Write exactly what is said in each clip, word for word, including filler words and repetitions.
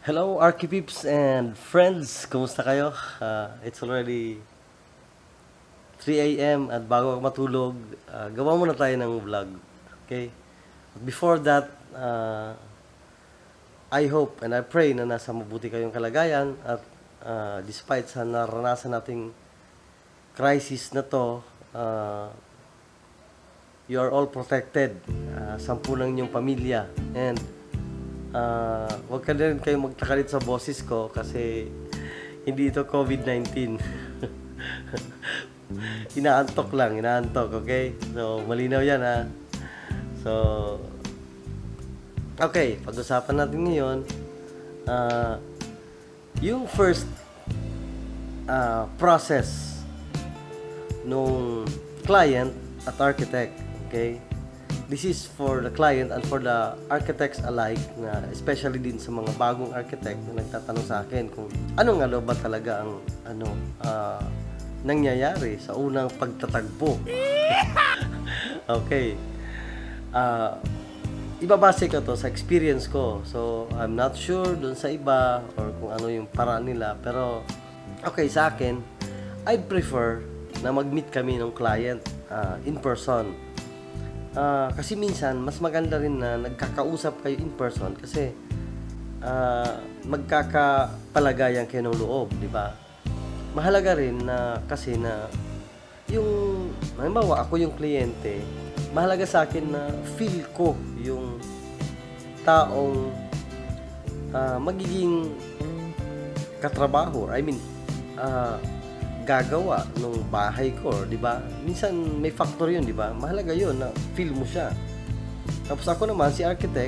Hello, Archipeeps and friends! Kumusta kayo? Uh, it's already three a m at bago ako matulog, uh, gawa muna tayo ng vlog. Okay? Before that, uh, I hope and I pray na nasa mabuti kayong kalagayan at uh, despite sa naranasan nating crisis na to, uh, you are all protected. Uh, sampu lang yung pamilya. And Uh, wag ka na rin kayo magtakalit sa boses ko kasi hindi ito COVID nineteen. Inaantok lang, inaantok, okay? So, malinaw yan, ha? So, okay, pag-usapan natin ngayon, uh, yung first uh, process nung client at architect, okay? This is for the client and for the architects alike, na especially din sa mga bagong architect na nagtatanong sa akin kung ano nga ba talaga ang ano uh, nangyayari sa unang pagtatagpo. Okay. Uh, ibabase ko to sa experience ko. So, I'm not sure dun sa iba or kung ano yung paraan nila. Pero, okay, sa akin, I'd prefer na mag-meet kami ng client uh, in person. Uh, kasi minsan, mas maganda rin na nagkakausap kayo in person kasi uh, magkakapalagayan kayo ng loob, di ba? Mahalaga rin na kasi na yung, halimbawa, ako yung kliyente, mahalaga sa akin na feel ko yung taong uh, magiging katrabaho. I mean, uh, gagawa nung bahay ko, di ba? Minsan may factor 'yun, di ba? Mahalaga 'yun na feel mo siya. Tapos ako naman si architect,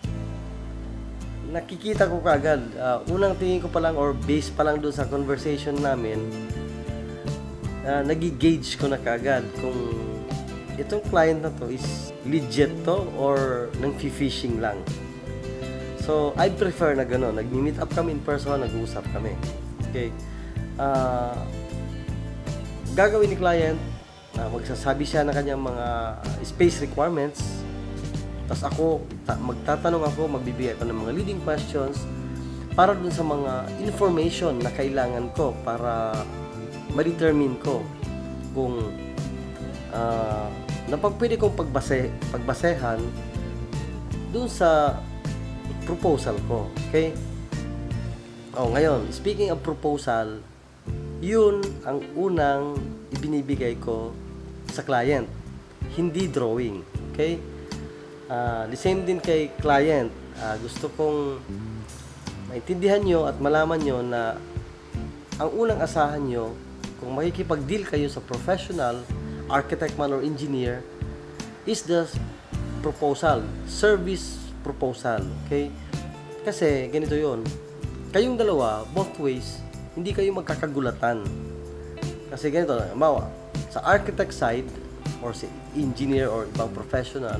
nakikita ko kaagad, uh, unang tingin ko pa lang or base pa lang doon sa conversation namin, uh, nagi-gauge ko na kaagad kung itong client na to is legit to or nang fishing lang. So, I prefer na gano'n. Nag-meet up kami in person, nag-uusap kami. Okay. Uh, gagawin ni client, uh, magsasabi siya ng kanyang mga space requirements, tapos ako, ta- magtatanong ako, magbibigay ako ng mga leading questions para dun sa mga information na kailangan ko para ma-determine ko kung uh, na pag pwede kong pagbase, pagbasehan dun sa proposal ko. Okay? Oh, ngayon, speaking of proposal, yun ang unang ibinibigay ko sa client, hindi drawing. Okay? Uh, the same din kay client. Uh, gusto kong maintindihan nyo at malaman nyo na ang unang asahan nyo kung makikipag-deal kayo sa professional, architect man or engineer, is the proposal, service proposal. Okay? Kasi ganito yun. Kayong dalawa, both ways, hindi kayo magkakagulatan. Kasi ganito, mawa, sa architect side, or si engineer or ibang professional,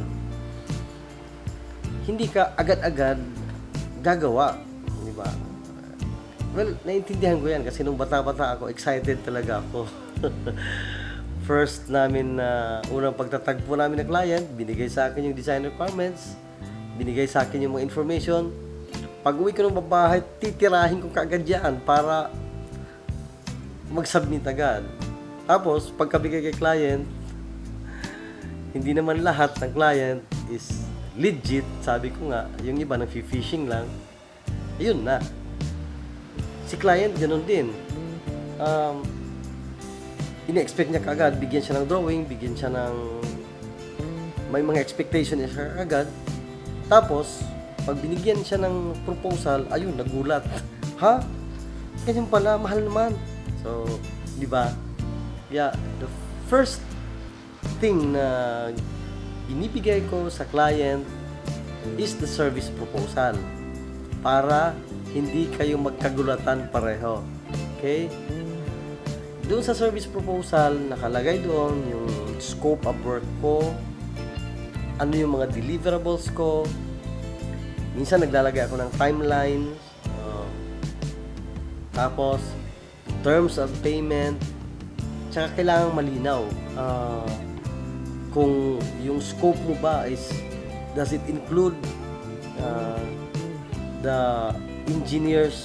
hindi ka agad-agad gagawa. Di ba? Well, naiintindihan ko yan kasi nung bata-bata ako, excited talaga ako. First namin na uh, unang pagtatagpo namin ng client, binigay sa akin yung design requirements, binigay sa akin yung mga information. Pag uwi ko ng babahay, titirahin ko kaagad yan para mag-submit agad. Tapos, pagkabigay kay client, hindi naman lahat ng client is legit. Sabi ko nga, yung iba nang fishing lang. Ayun na. Si client, ganun din. Um, ini-expect niya kaagad, bigyan siya ng drawing, bigyan siya ng may mga expectation niya siya kaagad. Tapos, pag binigyan siya ng proposal, ayun, nagulat. Ha? Ganyan pala, mahal naman. So, di ba? Yeah, the first thing na inibigay ko sa client is the service proposal para hindi kayo magkagulatan pareho. Okay? Doon sa service proposal, nakalagay doon yung scope of work ko, ano yung mga deliverables ko. Minsan naglalagay ako ng timeline, uh, tapos terms of payment, tsaka kailangang malinaw uh, kung yung scope mo ba is, does it include uh, the engineers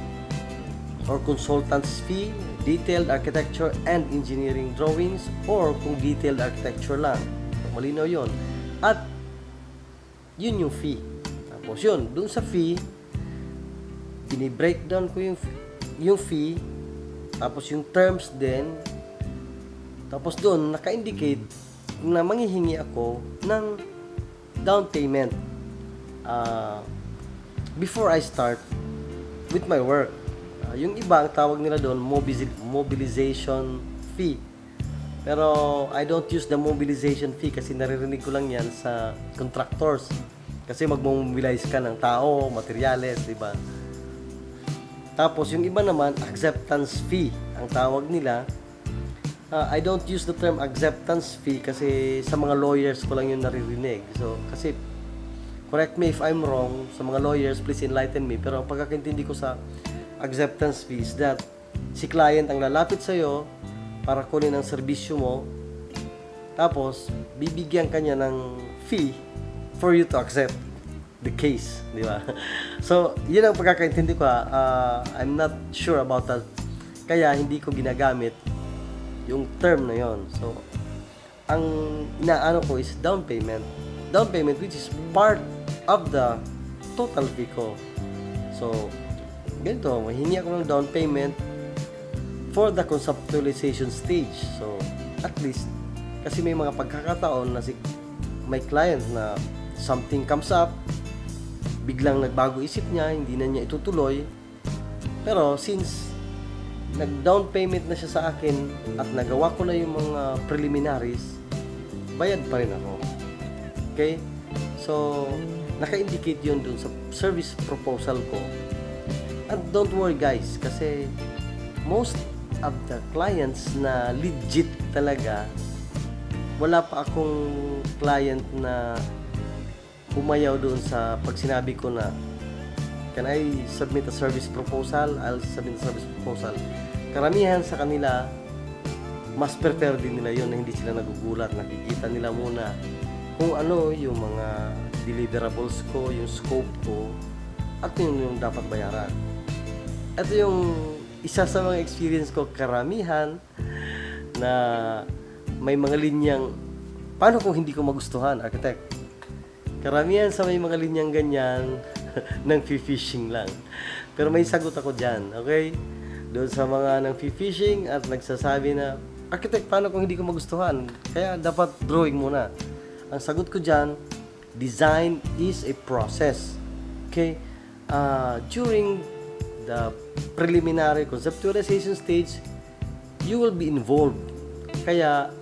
or consultants fee, detailed architecture and engineering drawings, or kung detailed architecture lang. Malinaw yun. At yun yung fee. Tapos yun, dun sa fee, bini-breakdown ko yung, yung fee, tapos yung terms din, tapos dun, naka-indicate na manghihingi ako ng down payment uh, before I start with my work. Uh, yung iba, ang tawag nila doon, mobilization fee. Pero I don't use the mobilization fee kasi naririnig ko lang yan sa contractors. Kasi mag-mobilize ka ng tao, materyales, di ba? Tapos yung iba naman, acceptance fee ang tawag nila. Uh, I don't use the term acceptance fee kasi sa mga lawyers ko lang yung naririnig. So, kasi, correct me if I'm wrong, sa mga lawyers, please enlighten me. Pero ang pagkakaintindi ko sa acceptance fee is that si client ang lalapit sa'yo para kunin ang serbisyo mo, tapos, bibigyan ka niya ng fee for you to accept the case, di ba? So, yun ang pagkakaintindi ko. Uh, I'm not sure about that. Kaya, hindi ko ginagamit yung term na yon. So, ang inaano ko is down payment. Down payment which is part of the total fee ko. So, ganito, mahingi ako ng down payment for the conceptualization stage. So, at least, kasi may mga pagkakataon na si may client na something comes up, biglang nagbago isip niya, hindi na niya itutuloy. Pero, since nag-down payment na siya sa akin at nagawa ko na yung mga preliminaries, bayad pa rin ako. Okay? So, naka-indicate yun dun sa service proposal ko. And don't worry guys, kasi most of the clients na legit talaga, wala pa akong client na pumayaw doon sa pag sinabi ko na can I submit a service proposal? I'll submit a service proposal. Karamihan sa kanila, mas prefer din nila yun na hindi sila nagugulat. Nakikita nila muna kung ano yung mga deliverables ko, yung scope ko, at yun yung dapat bayaran. Ito yung isa sa mga experience ko, karamihan na may mga linyang, paano kung hindi ko magustuhan, architect? Karamihan sa may mga linyang ganyan, ng fishing lang. Pero may sagot ako dyan, okay? Doon sa mga nang fishing at nagsasabi na, architect, paano kung hindi ko magustuhan? Kaya dapat drawing muna. Ang sagot ko dyan, design is a process. Okay? Uh, during the preliminary conceptualization stage, you will be involved. Kaya,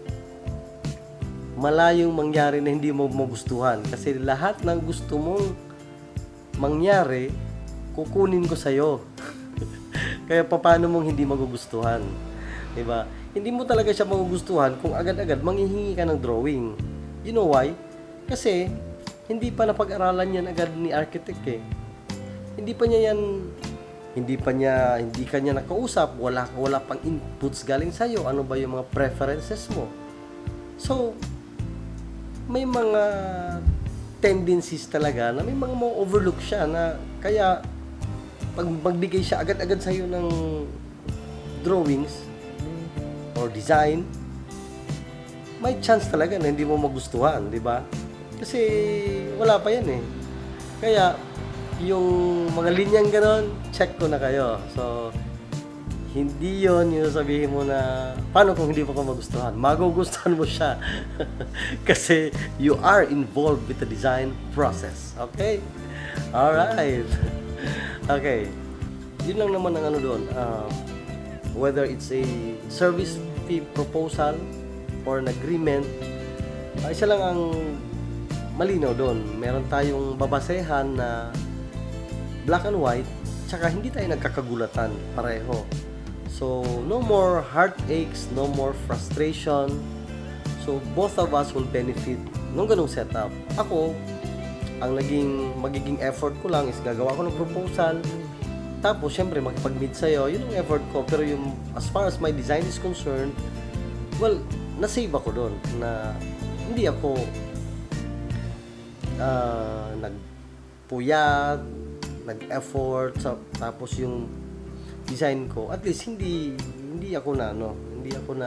malayong mangyari na hindi mo magustuhan. Kasi lahat ng gusto mong mangyari, kukunin ko sa'yo. Kaya paano mong hindi magugustuhan? Diba? Hindi mo talaga siya magugustuhan kung agad-agad manghihingi ka ng drawing. You know why? Kasi, hindi pa napag-aralan yan agad ni architect eh. Hindi pa niya yan, hindi pa niya, hindi ka niya nakausap, wala, wala pang inputs galing sa'yo. Ano ba yung mga preferences mo? So, may mga tendencies talaga na may mga mo overlook siya na kaya pag magbigay siya agad-agad sa iyo ng drawings or design, may chance talaga na hindi mo magustuhan, di ba? Kasi wala pa yan eh. Kaya yung mga linyang ganon, check ko na kayo. So hindi yon yung sabihin mo na paano kung hindi mo ko magustuhan. Magugustuhan mo siya. Kasi you are involved with the design process. Okay? Alright. Okay. Yun lang naman ang ano doon. Uh, whether it's a service fee proposal or an agreement, uh, isa lang ang malinaw doon. Meron tayong babasehan na black and white, tsaka hindi tayo nagkakagulatan pareho. So, no more heartaches, no more frustration. So, both of us will benefit nung ganung setup. Ako, ang naging, magiging effort ko lang is gagawa ko ng proposal. Tapos, syempre, makipag-meet sa'yo. Yun ang effort ko. Pero yung, as far as my design is concerned, well, nasave ako doon. Na, hindi ako uh, nagpuyat, nag-effort sa, tapos yung design ko, at least hindi hindi ako na no, hindi ako na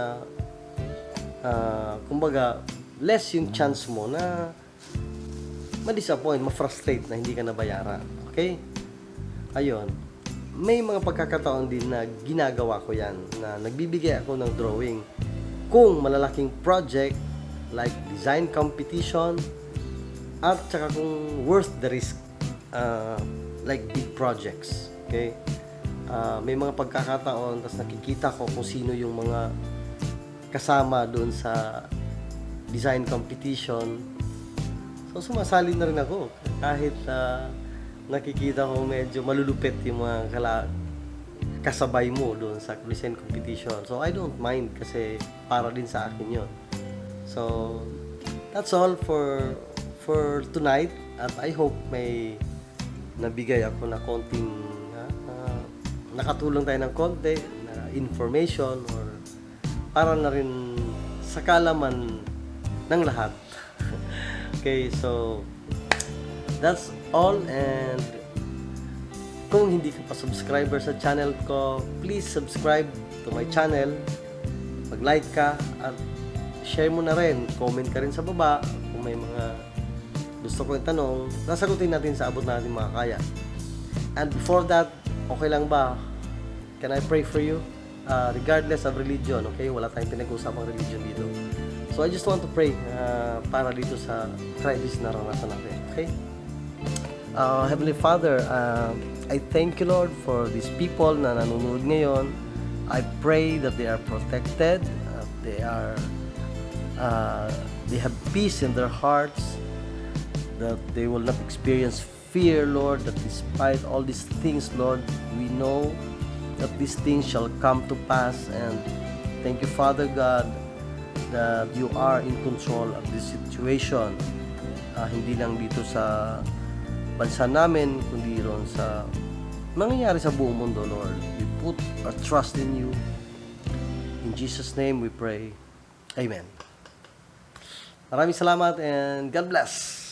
uh, kumbaga less yung chance mo na ma-disappoint, ma-frustrate na hindi ka nabayaran. Okay? Ayun. May mga pagkakataon din na ginagawa ko yan, na nagbibigay ako ng drawing. Kung malalaking project, like design competition, at saka kung worth the risk, uh, like big projects. Okay? Uh, may mga pagkakataon, tapos nakikita ko kung sino yung mga kasama doon sa design competition. So, sumasali na rin ako. Kahit uh, nakikita ko medyo malulupit yung mga kala kasabay mo doon sa design competition. So, I don't mind kasi para din sa akin yun. So, that's all for for tonight. At I hope may nabigay ako na konting uh, uh, nakatulong tayo ng konti na information or para na rin sa kalaman ng lahat. Okay, so that's all, and kung hindi ka pa subscriber sa channel ko, please subscribe to my channel, mag-like ka at share mo na rin, comment ka rin sa baba kung may mga gusto ko yung tanong, nasagutin natin sa abot natin mga kaya. And before that, okay lang ba? Can I pray for you? Uh, regardless of religion, okay? Wala tayong pinag-usapang religion dito. So I just want to pray uh, para dito sa crisis na naranasan natin, okay? Uh, Heavenly Father, uh, I thank you, Lord, for these people na nanonood ngayon. I pray that they are protected, uh, they are, uh, they have peace in their hearts, that they will not experience fear, Lord, that despite all these things, Lord, we know that these things shall come to pass. And thank you, Father God, that you are in control of this situation. Uh, hindi lang dito sa bansa namin, kundi ron sa nangyayari sa buong mundo, Lord. We put our trust in you. In Jesus' name we pray. Amen. Maraming salamat and God bless.